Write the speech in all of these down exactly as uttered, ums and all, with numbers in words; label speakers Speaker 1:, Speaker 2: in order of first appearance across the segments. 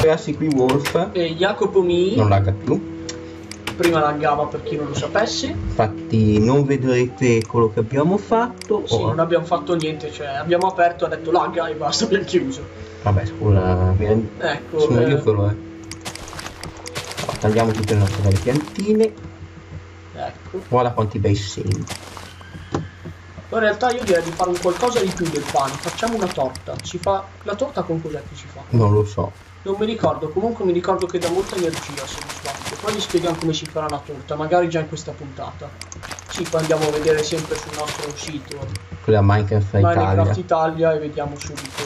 Speaker 1: Ragazzi, qui Wolf
Speaker 2: e Jacopo Mi
Speaker 1: non lagga più.
Speaker 2: Prima laggava, per chi non lo sapesse.
Speaker 1: Infatti non vedrete quello che abbiamo fatto.
Speaker 2: Sì,
Speaker 1: oh.
Speaker 2: non abbiamo fatto niente, cioè abbiamo aperto, ha detto lagga e basta, abbiamo chiuso.
Speaker 1: Vabbè, scusa,
Speaker 2: ecco,
Speaker 1: sono
Speaker 2: eh...
Speaker 1: io quello è. Allora, tagliamo tutte le nostre belle piantine.
Speaker 2: Ecco.
Speaker 1: Guarda quanti bei semi.
Speaker 2: In realtà io direi di fare un qualcosa di più del pane. Facciamo una torta. Si fa la torta con cos'è che si fa?
Speaker 1: Non lo so.
Speaker 2: Non mi ricordo, comunque mi ricordo che dà molta energia, se non sbaglio. Poi vi spieghiamo come si farà la torta, magari già in questa puntata. Sì, poi andiamo a vedere sempre sul nostro sito
Speaker 1: quella Minecraft Italia.
Speaker 2: Minecraft Italia e vediamo subito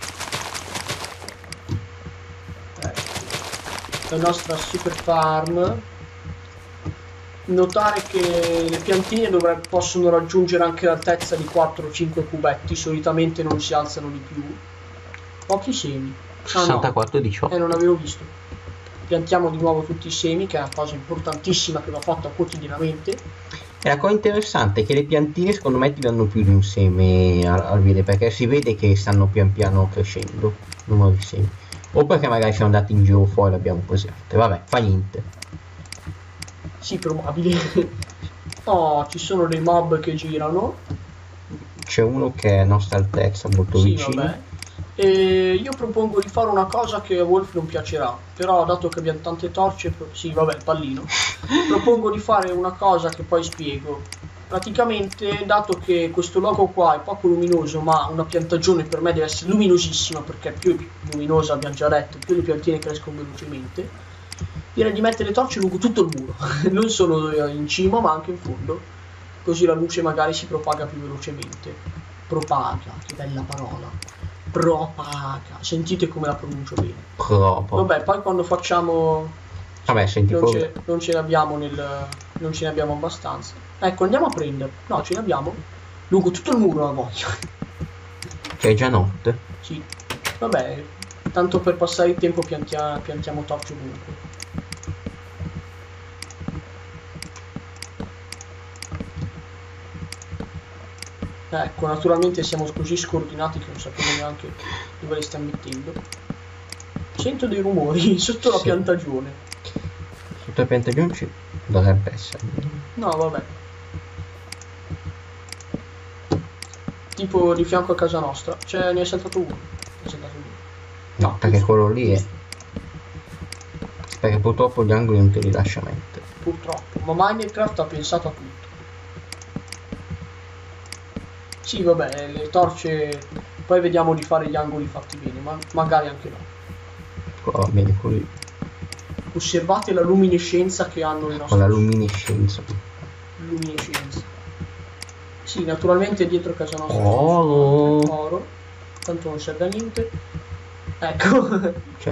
Speaker 2: ecco. La nostra super farm. Notare che le piantine dovrebbero, possono raggiungere anche l'altezza di quattro cinque cubetti, solitamente non si alzano di più. Pochi semi. Ah,
Speaker 1: sessantaquattro diciotto.
Speaker 2: No. Eh, non avevo visto. Piantiamo di nuovo tutti i semi, che è una cosa importantissima che va fatta quotidianamente.
Speaker 1: E la cosa interessante è che le piantine secondo me ti danno più di un seme al, al vede, perché si vede che stanno pian piano crescendo il numero di semi. O perché magari siamo andati in giro fuori e l'abbiamo prese altre. Vabbè, fa niente.
Speaker 2: Sì, probabile. Oh, ci sono dei mob che girano.
Speaker 1: C'è uno che è a nostra altezza, molto
Speaker 2: sì,
Speaker 1: vicino.
Speaker 2: Vabbè. E io propongo di fare una cosa che a Wolf non piacerà, però dato che abbiamo tante torce, sì vabbè, il pallino, propongo di fare una cosa che poi spiego. Praticamente, dato che questo logo qua è poco luminoso, ma una piantagione per me deve essere luminosissima, perché più è più luminosa, abbiamo già detto, più le piantine crescono velocemente, direi di mettere le torce lungo tutto il muro, non solo in cima ma anche in fondo, così la luce magari si propaga più velocemente. Propaga, che bella parola. Propaga, sentite come la pronuncio bene.
Speaker 1: Propo.
Speaker 2: Vabbè, poi quando facciamo
Speaker 1: vabbè, senti,
Speaker 2: non, ce, non ce ne abbiamo nel non ce ne abbiamo abbastanza. Ecco, andiamo a prendere. No, ce ne abbiamo lungo tutto il muro, la voglio.
Speaker 1: Che è già notte.
Speaker 2: Sì. Vabbè, tanto per passare il tempo piantia, piantiamo torce ovunque. Ecco, naturalmente siamo così scordinati che non sappiamo neanche dove le stiamo mettendo. Sento dei rumori sotto la
Speaker 1: sì.
Speaker 2: piantagione.
Speaker 1: Sotto la piantagione ci dovrebbe essere.
Speaker 2: No, vabbè. Tipo di fianco a casa nostra. Cioè, ne è saltato uno. È saltato uno.
Speaker 1: No, perché quello lì è... Perché purtroppo gli angoli non te li lascia mettere.
Speaker 2: Purtroppo. Ma Minecraft ha pensato a tutto. Sì, vabbè, le torce... Poi vediamo di fare gli angoli fatti bene, ma magari anche no.
Speaker 1: Qua va bene così.
Speaker 2: Osservate la luminescenza che hanno i nostri...
Speaker 1: Con la luminescenza.
Speaker 2: Luminescenza. Sì, naturalmente dietro casa nostra.
Speaker 1: Oro.
Speaker 2: Oro. Tanto non serve a niente. Ecco.
Speaker 1: Cioè.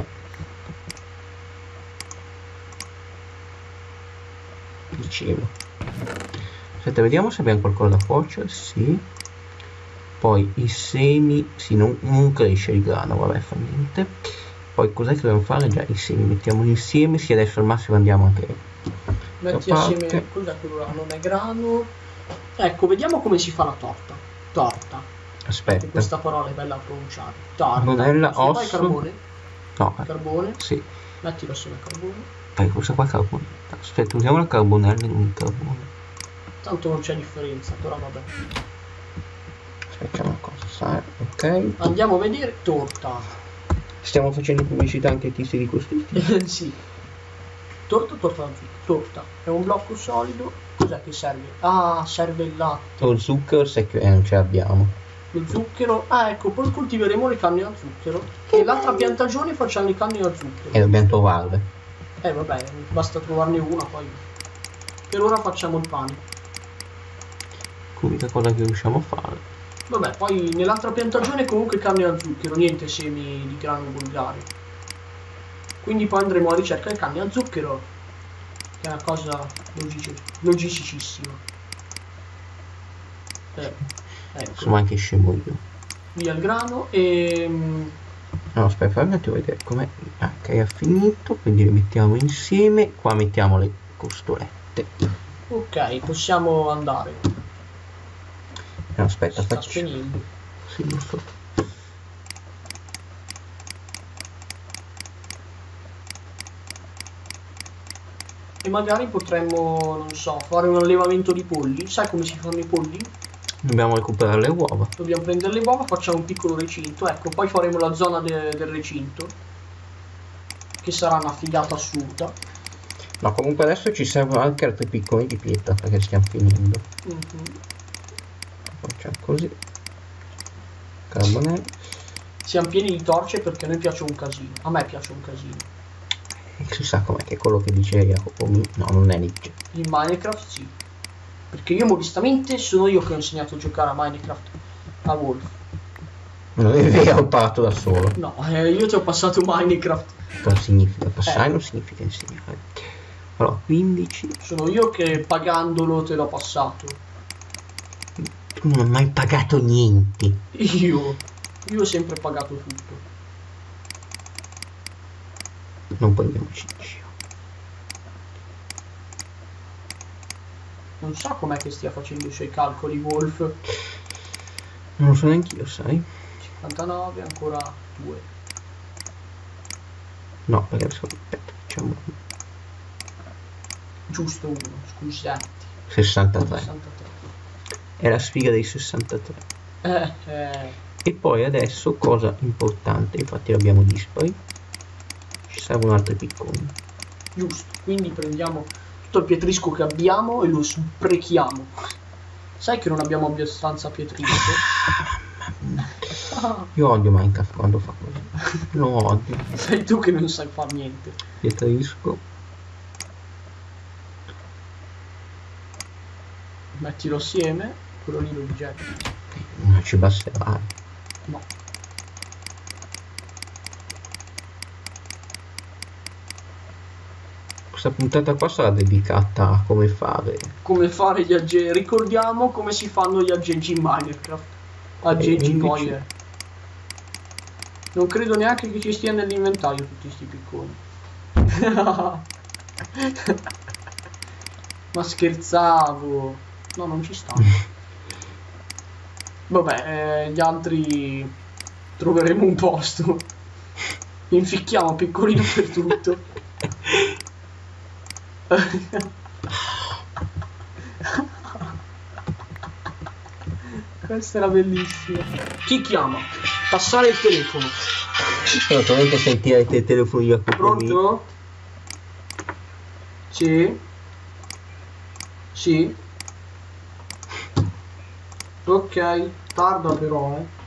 Speaker 1: Dicevo. Aspetta, vediamo se abbiamo qualcosa da cuocere. Sì. Poi i semi, sì, non, non cresce il grano, vabbè, fa niente. Poi cos'è che dobbiamo fare? Già i semi, mettiamoli insieme, sì, adesso al massimo andiamo anche...
Speaker 2: Metti assieme, cos'è quello là? Non è grano. Ecco, vediamo come si fa la torta. Torta.
Speaker 1: Aspetta.
Speaker 2: Perché questa parola è bella a pronunciare. Torta.
Speaker 1: Carbonella,
Speaker 2: Se fai
Speaker 1: osso...
Speaker 2: carbone?
Speaker 1: No.
Speaker 2: Carbone?
Speaker 1: Sì.
Speaker 2: Mettilo assieme al carbone.
Speaker 1: Dai, cosa qua carbone? Aspetta, usiamo la carbonella e non il carbone.
Speaker 2: Tanto non c'è differenza, però vabbè.
Speaker 1: Facciamo una cosa, sai? Ok.
Speaker 2: Andiamo a vedere torta.
Speaker 1: Stiamo facendo pubblicità anche ai tizi di questi tipi.
Speaker 2: Sì. Torta, torta, torta. È un blocco solido. Cos'è che serve? Ah, serve il latte.
Speaker 1: Lo zucchero se che eh, non ce l'abbiamo.
Speaker 2: Lo zucchero. Ah, ecco, poi coltiveremo le canne a zucchero. E l'altra piantagione facciamo le canne a zucchero.
Speaker 1: E dobbiamo trovarle.
Speaker 2: Eh vabbè, basta trovarne una poi. Per ora facciamo il pane.
Speaker 1: L'unica cosa che riusciamo a fare.
Speaker 2: Vabbè, poi nell'altra piantagione comunque canne a zucchero, niente semi di grano vulgare. Quindi poi andremo a ricerca di canne a zucchero, che è una cosa logici logicissima. Eh, ecco.
Speaker 1: Insomma, anche scemo io.
Speaker 2: Via il grano e...
Speaker 1: No, aspetta, fammi un attimo vedere com'è. Ok, ha finito, quindi le mettiamo insieme. Qua mettiamo le costolette.
Speaker 2: Ok, possiamo andare.
Speaker 1: No, aspetta,
Speaker 2: sta
Speaker 1: faccio...
Speaker 2: spegnendo.
Speaker 1: Sì, lo so.
Speaker 2: E magari potremmo, non so, fare un allevamento di polli. Sai come si fanno i polli?
Speaker 1: Dobbiamo recuperare le uova.
Speaker 2: Dobbiamo prendere le uova, facciamo un piccolo recinto. Ecco, poi faremo la zona de del recinto, che sarà una figata assurda.
Speaker 1: No, comunque adesso ci servono anche altri piccoli di pietra, perché stiamo finendo.
Speaker 2: Mm-hmm.
Speaker 1: Facciamo così. Carbonello.
Speaker 2: Siamo pieni di torce perché a noi piace un casino. A me piace un casino.
Speaker 1: E si sa com'è che è quello che dice Jacopo. No, non è Nietzsche.
Speaker 2: In Minecraft sì. Perché io modestamente sono io che ho insegnato a giocare a Minecraft a Wolf.
Speaker 1: Non è vero, ho imparato da solo.
Speaker 2: No, eh, io ti ho passato Minecraft.
Speaker 1: Non significa passare,
Speaker 2: Eh.
Speaker 1: non significa insegnare. Allora, quindici.
Speaker 2: Sono io che pagandolo te l'ho passato.
Speaker 1: Tu non hai mai pagato niente.
Speaker 2: Io. Io ho sempre pagato tutto.
Speaker 1: Non prendiamoci in giro.
Speaker 2: Non so com'è che stia facendo i suoi calcoli Wolf.
Speaker 1: Non lo so neanche io, sai?
Speaker 2: cinquantanove, ancora due.
Speaker 1: No, perché adesso aspetta, facciamo
Speaker 2: Giusto uno, scusate.
Speaker 1: sessantatré.
Speaker 2: sessantatré.
Speaker 1: È la sfiga dei sessantatré.
Speaker 2: Eh, eh.
Speaker 1: E poi adesso, cosa importante, infatti l'abbiamo dispari, ci servono altri picconi.
Speaker 2: Giusto, quindi prendiamo tutto il pietrisco che abbiamo e lo sprechiamo. Sai che non abbiamo abbastanza pietrisco? Ah,
Speaker 1: Io odio Minecraft quando fa così. Lo odio.
Speaker 2: sei tu che non sai far niente.
Speaker 1: Pietrisco.
Speaker 2: Mettilo assieme, quello lì lo rigetti.
Speaker 1: Non ci basterà.
Speaker 2: No.
Speaker 1: Questa puntata qua sarà dedicata a come fare.
Speaker 2: Come fare gli aggeggi. Ricordiamo come si fanno gli aggeggi in Minecraft. Aggeggi
Speaker 1: invece-
Speaker 2: Moyer. Non credo neanche che ci stia nell'inventario tutti sti picconi. Ma scherzavo. No, non ci stanno. Vabbè, eh, gli altri troveremo un posto. Inficchiamo piccolino per tutto. Questa era bellissima. Chi chiama? Passare il telefono.
Speaker 1: Io solamente sentire il telefono di Jacopo.
Speaker 2: Pronto? Sì. Sì. Ok, tarda però, eh.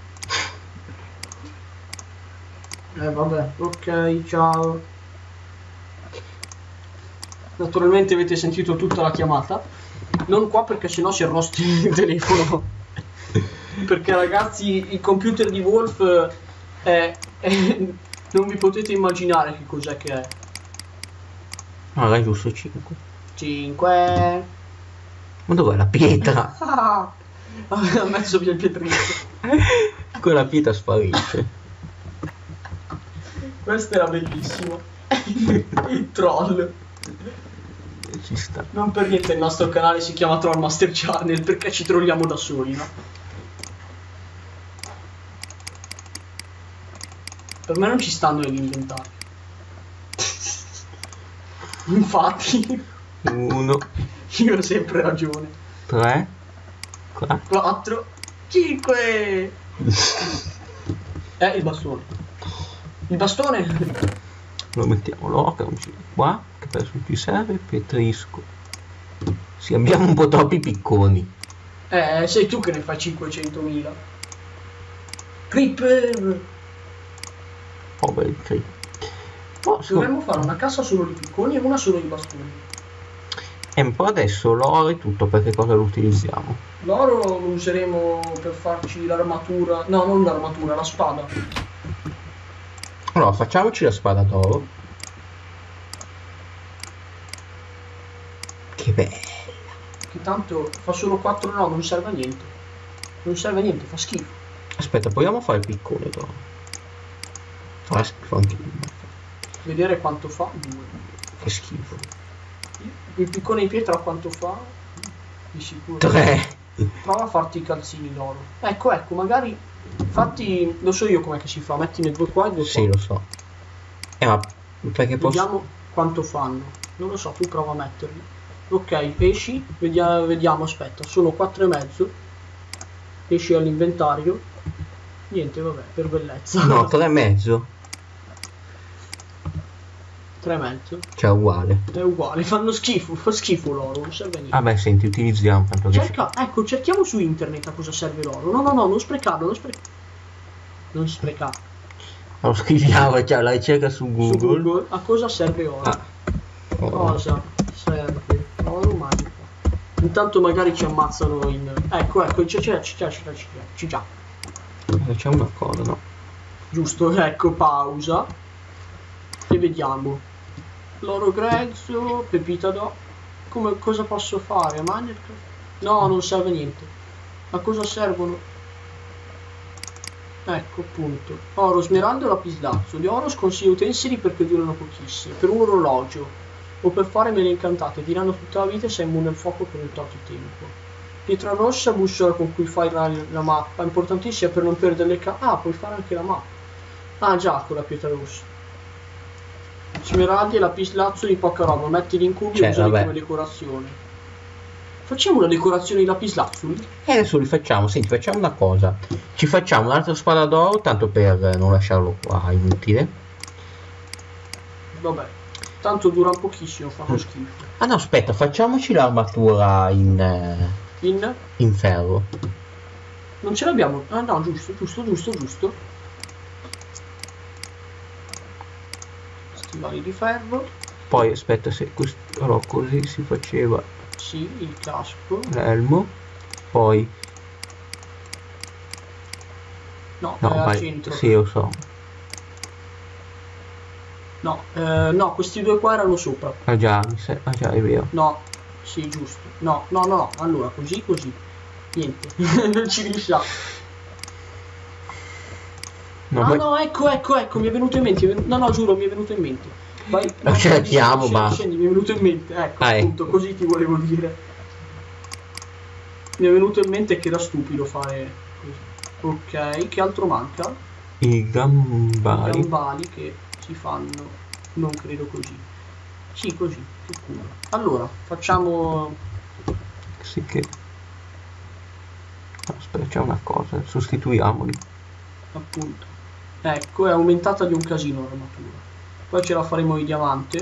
Speaker 2: Eh vabbè, ok, ciao. Naturalmente avete sentito tutta la chiamata. Non qua perché sennò si arrosti il telefono. Perché ragazzi, il computer di Wolf è, è- non vi potete immaginare che cos'è che è.
Speaker 1: Ah, è giusto cinque.
Speaker 2: cinque.
Speaker 1: Ma dov'è la pietra?
Speaker 2: Ah, ha messo via il pietrino.
Speaker 1: Quella pietra sparisce.
Speaker 2: Questo era bellissimo. Il troll.
Speaker 1: Ci sta.
Speaker 2: Non per niente il nostro canale si chiama Trollmaster Channel, perché ci trolliamo da soli, no? Per me non ci stanno nell'inventario. Infatti,
Speaker 1: Uno,
Speaker 2: io ho sempre ragione.
Speaker 1: tre, quattro.
Speaker 2: quattro, cinque. Eh, il bastone. Il bastone.
Speaker 1: Lo mettiamo l'oca qua, che adesso non ci serve, pietrisco. Sì, abbiamo un po' troppi picconi.
Speaker 2: Eh, sei tu che ne fai cinquecentomila. Creeper.
Speaker 1: Poveri creep. Oh, so-
Speaker 2: Dovremmo fare una cassa solo di picconi e una solo di bastoni.
Speaker 1: E un po' adesso l'oro e tutto, perché cosa lo utilizziamo?
Speaker 2: L'oro lo useremo per farci l'armatura. No, non l'armatura, la spada.
Speaker 1: Allora, facciamoci la spada d'oro. Che bella.
Speaker 2: Che tanto fa solo quattro, no, non serve a niente. Non serve a niente, fa schifo.
Speaker 1: Aspetta, proviamo a fare il piccone d'oro. Fa schifo anche lui.
Speaker 2: Vedere quanto fa. Due.
Speaker 1: Che schifo.
Speaker 2: Il piccone di pietra quanto fa? Di sicuro.
Speaker 1: Tre.
Speaker 2: Prova a farti i calzini d'oro. Ecco, ecco, magari. Fatti. Lo so io com'è che si fa. Mettine due qua e due qua.
Speaker 1: Sì, lo so. Eh, ma perché posso...
Speaker 2: Vediamo quanto fanno. Non lo so, tu prova a metterli. Ok, esci, vediamo, vediamo, aspetta, sono quattro e mezzo. Esci all'inventario. Niente, vabbè, per bellezza.
Speaker 1: No, tre e mezzo.
Speaker 2: tre e mezzo.
Speaker 1: Cioè uguale.
Speaker 2: È uguale, fanno schifo, fa schifo l'oro, non serve a niente.
Speaker 1: Vabbè, senti, utilizziamo tanto che...
Speaker 2: Cerca, ecco, cerchiamo su internet a cosa serve l'oro. No, no, no, non sprecarlo, non sprecarlo. Non sprecare.
Speaker 1: Lo scriviamo, cioè la ricerca su Google.
Speaker 2: Su Google, a cosa serve oro?
Speaker 1: Ah. Oh.
Speaker 2: Cosa serve oro magico? Intanto magari ci ammazzano in... Ecco, ecco, c'è, c'è, c'è, c'è, c'è, c'è già.
Speaker 1: Facciamo una cosa, no?
Speaker 2: Giusto, ecco, pausa. E vediamo. L'oro grezzo, pepita d'oro. Come, cosa posso fare? Miner? No, non serve niente. A cosa servono? Ecco, appunto. Oro, smeraldo e lapislazzo. Gli oro sconsiglio utensili perché durano pochissimo. Per un orologio o per fare mele incantate, tirano tutta la vita e sei immune al fuoco per un tot di tempo. Pietra rossa, bussola con cui fai la, la mappa, importantissima per non perdere le ca... Ah, puoi fare anche la mappa. Ah, già, con la pietra rossa. Smeraldi e lapislazzo di poca roba, mettili in cubi
Speaker 1: Cioè,
Speaker 2: e usali
Speaker 1: vabbè.
Speaker 2: come decorazione. Facciamo una decorazione di lapislazzuli?
Speaker 1: E adesso li facciamo, senti, facciamo una cosa. Ci facciamo un'altra spada d'oro, tanto per non lasciarlo qua inutile.
Speaker 2: Vabbè, tanto dura un pochissimo, fanno schifo.
Speaker 1: Ah no, aspetta, facciamoci l'armatura in, eh,
Speaker 2: In?
Speaker 1: in ferro.
Speaker 2: Non ce l'abbiamo? Ah no, giusto, giusto, giusto, giusto. Stivali di ferro.
Speaker 1: Poi aspetta, se questo, allora, così si faceva
Speaker 2: Sì, il casco.
Speaker 1: l'elmo. Poi
Speaker 2: No,
Speaker 1: no,
Speaker 2: è al
Speaker 1: vai,
Speaker 2: centro.
Speaker 1: sì, lo so.
Speaker 2: No, eh, no, questi due qua erano sopra.
Speaker 1: Ah già, mi sa- ah già, è vero.
Speaker 2: No, sì, giusto. No, no, no, no. Allora, così, così. Niente, non ci riusciamo.
Speaker 1: No,
Speaker 2: ah
Speaker 1: ma-
Speaker 2: no, ecco, ecco, ecco, mi è venuto in mente. mi è venuto- No, no, giuro, mi è venuto in mente. Vai,
Speaker 1: Lo
Speaker 2: no,
Speaker 1: cerchiamo,
Speaker 2: scendi,
Speaker 1: basta.
Speaker 2: scendi, mi è venuto in mente. Ecco,
Speaker 1: Ah,
Speaker 2: appunto, così ti volevo dire. Mi è venuto in mente che era stupido fare così. Ok, che altro manca?
Speaker 1: I gambali.
Speaker 2: Gambali che si fanno, non credo così. Sì, così, che culo. Allora, facciamo...
Speaker 1: Sì che... Aspetta, c'è una cosa, sostituiamoli.
Speaker 2: appunto. Ecco, è aumentata di un casino l'armatura. Poi ce la faremo di diamante.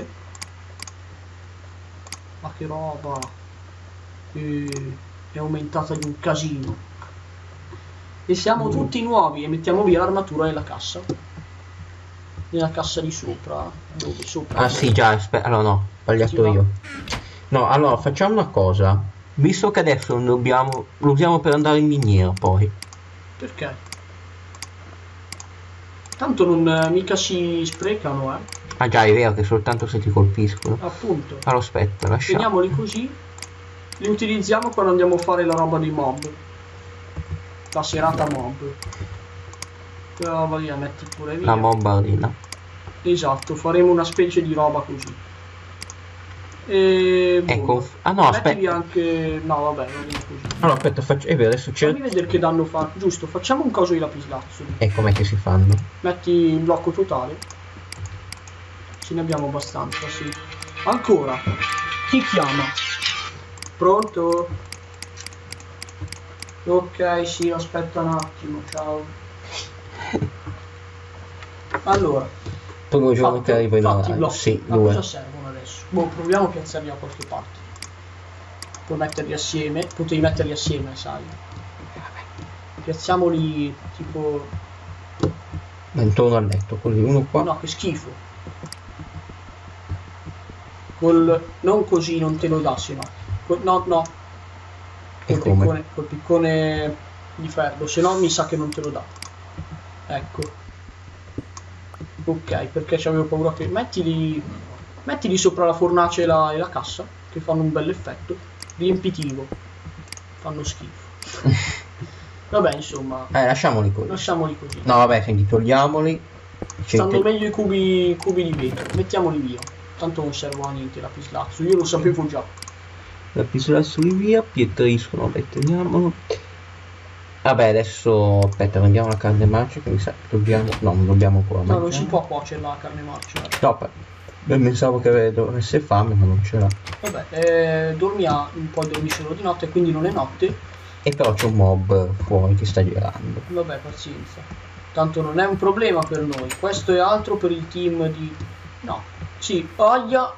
Speaker 2: Ma che roba! Eh, è aumentata di un casino. E siamo
Speaker 1: Mm.
Speaker 2: tutti nuovi e mettiamo via l'armatura nella cassa. Nella cassa di sopra. Dove? Sopra.
Speaker 1: Ah sì, già, aspetta, allora no, ho sbagliato
Speaker 2: Sì, va.
Speaker 1: io. No, allora facciamo una cosa. Visto che adesso non dobbiamo, lo usiamo per andare in miniera poi.
Speaker 2: Perché? Tanto non eh, mica si sprecano, eh.
Speaker 1: Ah già, è vero che soltanto se ti colpiscono.
Speaker 2: Appunto.
Speaker 1: Allora aspetta, lasciamo.
Speaker 2: Teniamoli così. Li utilizziamo quando andiamo a fare la roba dei mob. La serata mob. Quella roba lì la metti pure via.
Speaker 1: La mobbardina.
Speaker 2: Esatto, faremo una specie di roba così. E...
Speaker 1: Ecco,
Speaker 2: boh.
Speaker 1: ah no,
Speaker 2: Mettili
Speaker 1: aspetta.
Speaker 2: anche... No, vabbè, va bene così.
Speaker 1: Allora aspetta, faccio... è vero, adesso
Speaker 2: Fammi
Speaker 1: c'è...
Speaker 2: vedere che danno fa... Giusto, facciamo un coso di lapislazzuli.
Speaker 1: E com'è che si fanno?
Speaker 2: Metti il blocco totale. Ce ne abbiamo abbastanza, sì. Ancora. Chi chiama? Pronto? Ok, sì, aspetta un attimo, ciao. Allora,
Speaker 1: Primo giorno che arrivo in
Speaker 2: fatti i
Speaker 1: orario.
Speaker 2: blocchi.
Speaker 1: Sì,
Speaker 2: A
Speaker 1: due.
Speaker 2: cosa servono adesso? Boh, proviamo a piazzarli da qualche parte. Puoi metterli assieme, potevi metterli assieme, sai. Piazziamoli tipo...
Speaker 1: Intorno al letto, così, uno qua.
Speaker 2: No, che schifo. Col... non così, non te lo dà, se no. Col... No, no.
Speaker 1: E
Speaker 2: Col
Speaker 1: come?
Speaker 2: piccone, col piccone di ferro, se no mi sa che non te lo dà. Ecco. Ok, perché c'avevo paura che... Mettili... Mettili sopra la fornace e la, e la cassa, che fanno un bel effetto. Riempitivo. Fanno schifo. Vabbè, insomma,
Speaker 1: Eh, lasciamoli così.
Speaker 2: lasciamoli così.
Speaker 1: No, vabbè, senti, togliamoli.
Speaker 2: Stanno
Speaker 1: Senti,
Speaker 2: meglio i cubi, cubi di vetro, mettiamoli via. Tanto non servono a niente lapislazzo, io lo sapevo già.
Speaker 1: lapislazzuli via, pietriscono, vabbè, teniamolo. Vabbè, adesso, aspetta, prendiamo la carne marcia che mi sa che dobbiamo... No, non dobbiamo ancora
Speaker 2: No, non
Speaker 1: mangiare.
Speaker 2: si può cuocere la carne marcia.
Speaker 1: No, per- Beh, pensavo che dovesse fame, ma non ce l'ha.
Speaker 2: Vabbè, eh, dormia, poi dormi solo di notte, quindi non è notte.
Speaker 1: E però c'è un mob fuori che sta girando.
Speaker 2: Vabbè, pazienza. Tanto non è un problema per noi. Questo è altro per il team di... No. Sì, aia.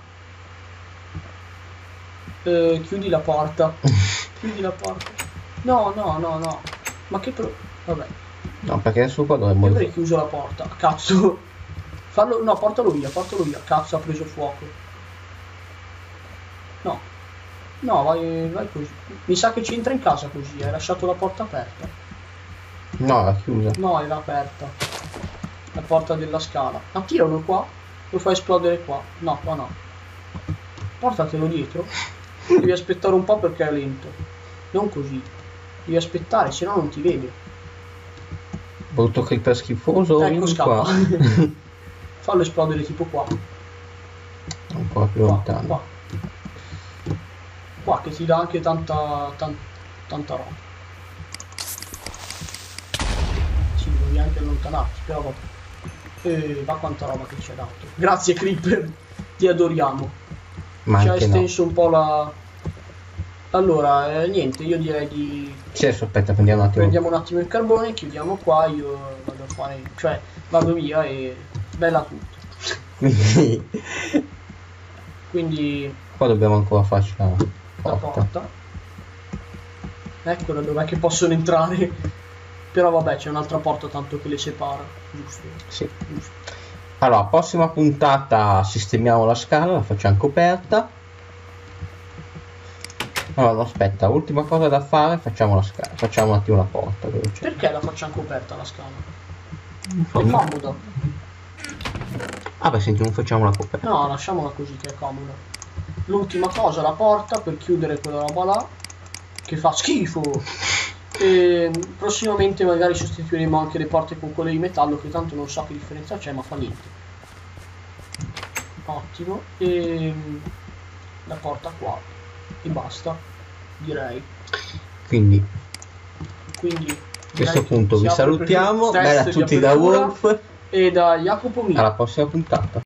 Speaker 2: Eh, chiudi la porta. Chiudi la porta. No, no, no, no. Ma che pro... Vabbè.
Speaker 1: No, perché adesso qua dovremmo...
Speaker 2: Io avrei chiuso la porta. Cazzo. Fallo... No, portalo via, portalo via. Cazzo, ha preso fuoco. No. No, vai, vai così. Mi sa che ci entra in casa così. Hai lasciato la porta aperta.
Speaker 1: No, l'ha chiusa.
Speaker 2: No, era aperta. La porta della scala. Ma tiralo qua. Lo fai esplodere qua. No, qua no. Portatelo dietro. Devi aspettare un po' perché è lento. Non così. Devi aspettare, se no non ti vede.
Speaker 1: Brutto creeper schifoso.
Speaker 2: Ecco, scappa.
Speaker 1: Qua.
Speaker 2: Fallo esplodere tipo qua.
Speaker 1: Un po' più
Speaker 2: Qua,
Speaker 1: lontano.
Speaker 2: qua. Qua che ti dà anche tanta, tan, tanta roba. Sì, devi anche allontanarti, però vabbè. Eh, va quanta roba che ci ha dato. Grazie Creeper, ti adoriamo.
Speaker 1: Ma
Speaker 2: Ci ha
Speaker 1: anche
Speaker 2: esteso
Speaker 1: no.
Speaker 2: un po' la... Allora, eh, niente, io direi di...
Speaker 1: Sì, adesso aspetta, prendiamo un attimo.
Speaker 2: Prendiamo un attimo il carbone, chiudiamo qua, io vado a fare... Cioè, vado via e... Bella tutto.
Speaker 1: Quindi
Speaker 2: Quindi...
Speaker 1: qua dobbiamo ancora farci la
Speaker 2: la
Speaker 1: porta.
Speaker 2: porta. Eccola dov'è che possono entrare. Però vabbè, c'è un'altra porta tanto che le separa. Giusto.
Speaker 1: Sì.
Speaker 2: Giusto.
Speaker 1: Allora, prossima puntata sistemiamo la scala, la facciamo coperta. Allora, no, aspetta, ultima cosa da fare, facciamo la scala, facciamo un attimo la porta. Veloce.
Speaker 2: Perché la facciamo coperta la scala? È
Speaker 1: Fammi-
Speaker 2: comoda.
Speaker 1: Ah beh, senti, non facciamo la coperta.
Speaker 2: No, lasciamola così che è comoda. L'ultima cosa, la porta per chiudere quella roba là. Che fa schifo. E prossimamente magari sostituiremo anche le porte con quelle di metallo, che tanto non so che differenza c'è, ma fa niente. Ottimo. E la porta qua. E basta. Direi.
Speaker 1: Quindi
Speaker 2: Quindi
Speaker 1: a questo
Speaker 2: direi che
Speaker 1: punto
Speaker 2: si
Speaker 1: vi
Speaker 2: apre per il
Speaker 1: salutiamo.
Speaker 2: test
Speaker 1: Bella a
Speaker 2: di
Speaker 1: tutti da
Speaker 2: apertura
Speaker 1: Wolf.
Speaker 2: E da Jacopo Mio.
Speaker 1: Alla prossima puntata.